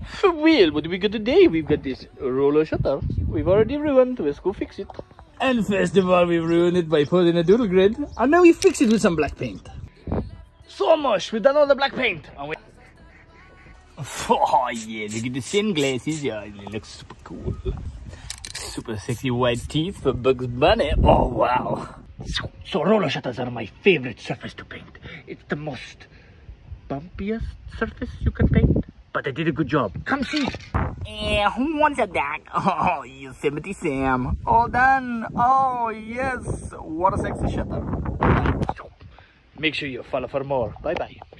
Well, what do we got today? We've got this roller shutter. We've already ruined. Let's go fix it. And first of all, we ruined it by putting a doodle grid. And now we fix it with some black paint. So much! We've done all the black paint. And we... Oh yeah, look at the sunglasses. Yeah, it looks super cool. Super sexy white teeth for Bugs Bunny. Oh wow. So roller shutters are my favorite surface to paint. It's the most bumpiest surface you can paint. But I did a good job. Come see. Who wants a duck? Oh, Yosemite Sam. All done. Oh, yes. What a sexy shutter. Make sure you follow for more. Bye-bye.